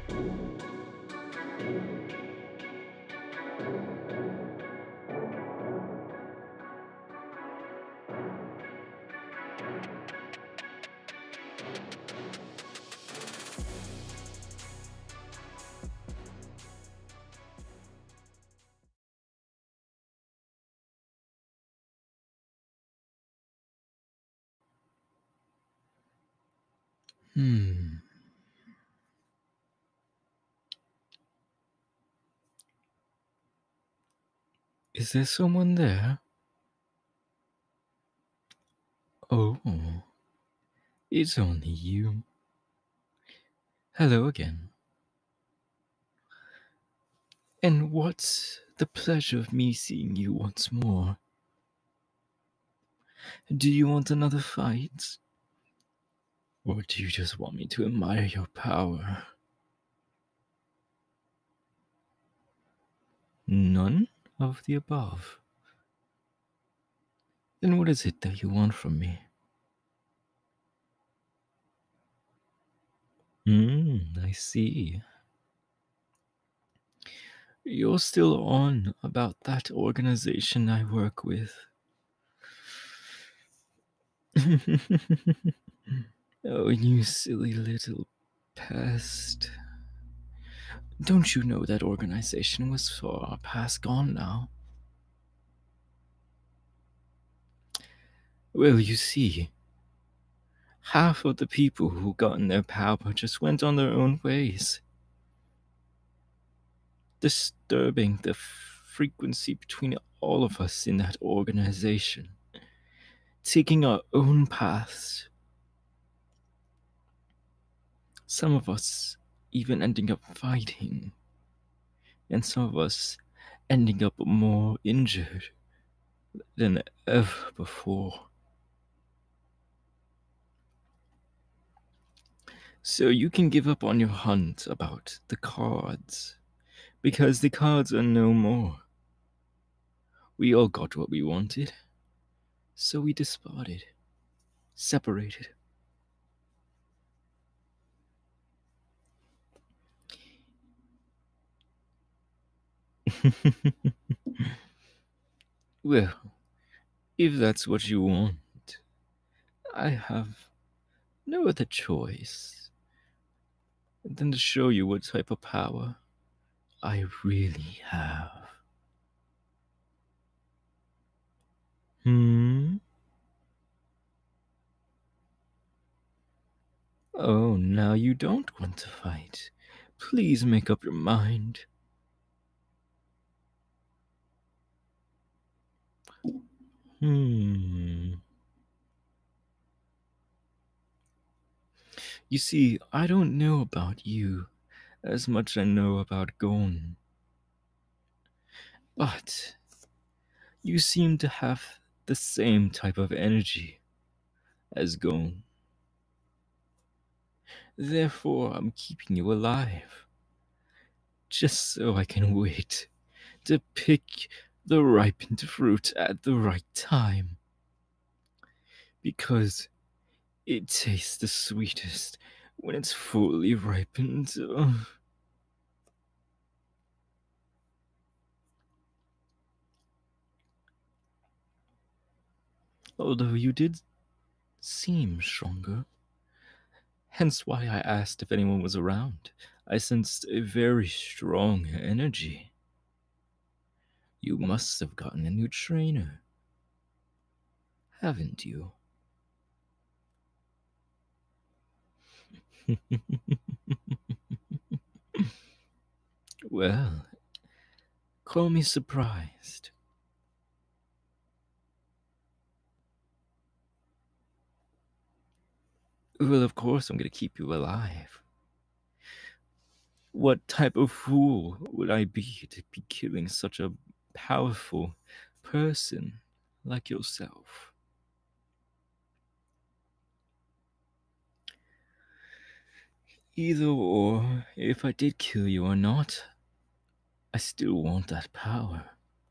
Is there someone there? Oh, it's only you. Hello again. And what's the pleasure of me seeing you once more? Do you want another fight? Or do you just want me to admire your power? None of the above. Then what is it that you want from me? I see. You're still on about that organization I work with. Oh, you silly little pest. Don't you know that organization was far past gone now? Well, you see, half of the people who got in their power just went on their own ways, disturbing the frequency between all of us in that organization, taking our own paths. Some of us even ending up fighting, and some of us ending up more injured than ever before. So you can give up on your hunt about the cards, because the cards are no more. We all got what we wanted, so we discarded, separated. Well, if that's what you want, I have no other choice than to show you what type of power I really have. Oh, now you don't want to fight. Please make up your mind. You see, I don't know about you as much I know about Gon, but you seem to have the same type of energy as Gon. Therefore, I'm keeping you alive, just so I can wait to pick the ripened fruit at the right time. Because it tastes the sweetest when it's fully ripened. Although you did seem stronger. Hence why I asked if anyone was around. I sensed a very strong energy. You must have gotten a new trainer, haven't you? Well, call me surprised. Well, of course I'm gonna keep you alive. What type of fool would I be to be killing such a powerful person like yourself? Either or, if I did kill you or not, I still want that power.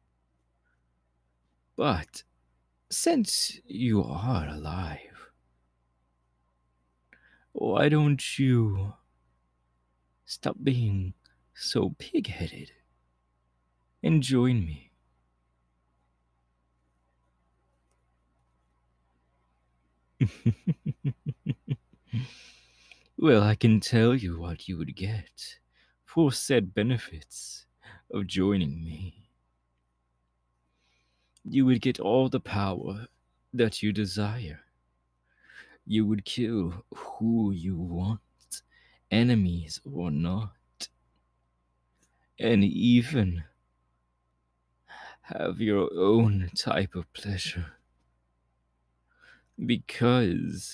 But since you are alive, why don't you Stop being so pig-headed and join me. Well, I can tell you what you would get for said benefits of joining me. You would get all the power that you desire. You would kill who you want, enemies or not, and even have your own type of pleasure. Because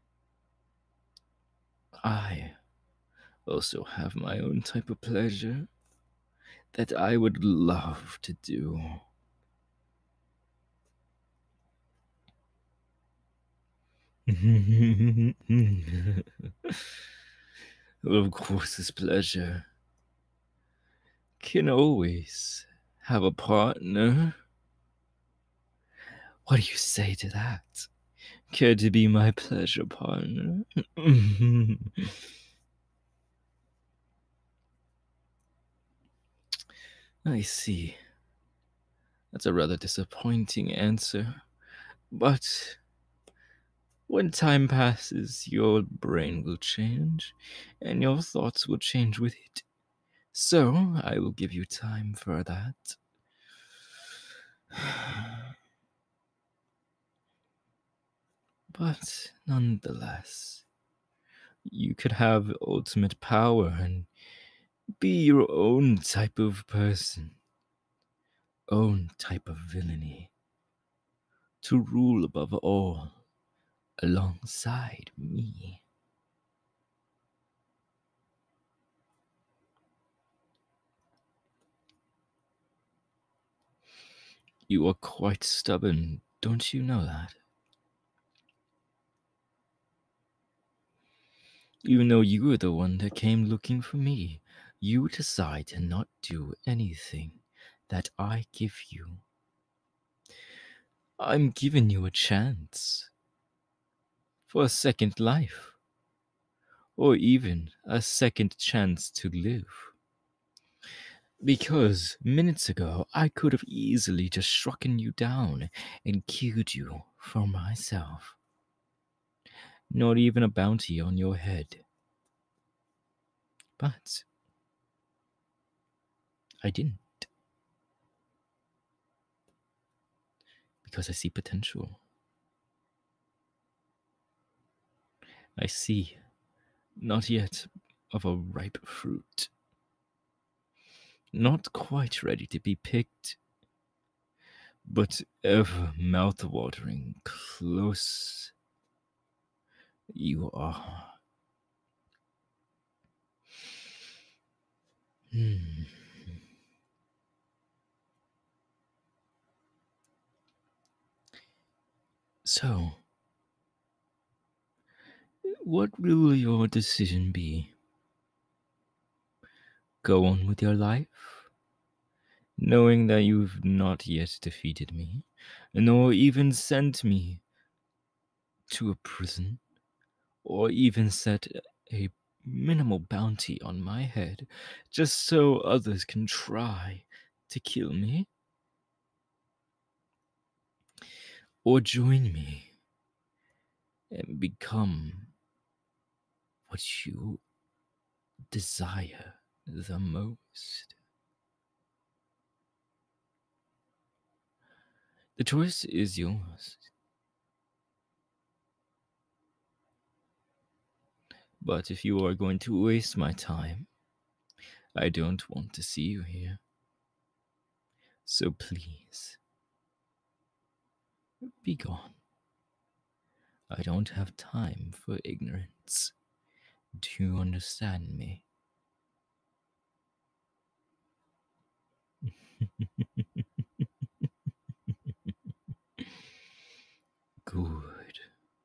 I also have my own type of pleasure that I would love to do. Of course, this pleasure can always have a partner. What do you say to that? Care to be my pleasure partner? I see. That's a rather disappointing answer. But when time passes, your brain will change, and your thoughts will change with it. So, I will give you time for that. But nonetheless, you could have ultimate power and be your own type of person, own type of villainy, to rule above all alongside me. You are quite stubborn, don't you know that? Even though you were the one that came looking for me, you decide to not do anything that I give you. I'm giving you a chance for a second life, or even a second chance to live. Because minutes ago, I could have easily just strucken you down and killed you for myself. Not even a bounty on your head. But I didn't. Because I see potential. I see not yet of a ripe fruit. Not quite ready to be picked, but ever mouth-watering close you are. Hmm. So, what will your decision be? Go on with your life, knowing that you've not yet defeated me, nor even sent me to a prison, or even set a minimal bounty on my head, just so others can try to kill me? Or join me and become what you desire the most? The choice is yours. But if you are going to waste my time, I don't want to see you here. So please, be gone. I don't have time for ignorance. Do you understand me? Good.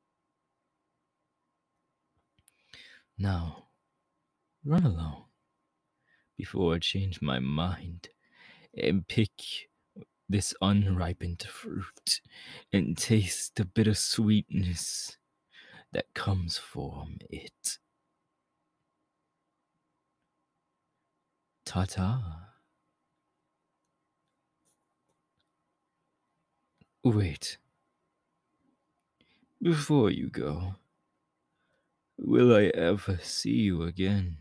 Now, run along before I change my mind and pick this unripened fruit and taste the bitter sweetness that comes from it. Ta-ta. Wait, before you go, will I ever see you again?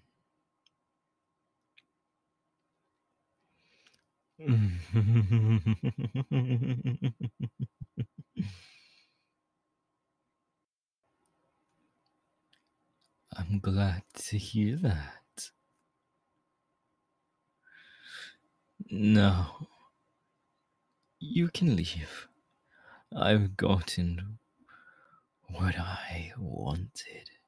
I'm glad to hear that. Now, you can leave. I've gotten what I wanted.